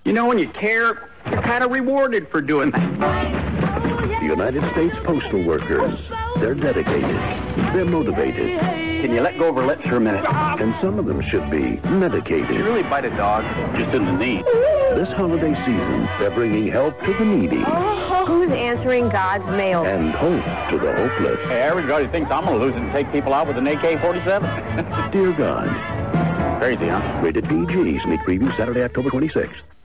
You know, when you care, you're kind of rewarded for doing that. The United States Postal Workers. They're dedicated. They're motivated. Can you let go of her lips for a minute? And some of them should be medicated. Did you really bite a dog? Just in the knee. This holiday season, they're bringing help to the needy. Who's answering God's mail? And hope to the hopeless. Hey, everybody thinks I'm going to lose it and take people out with an AK-47. Dear God. Crazy, huh? Rated PG. Sneak preview Saturday, October 26th.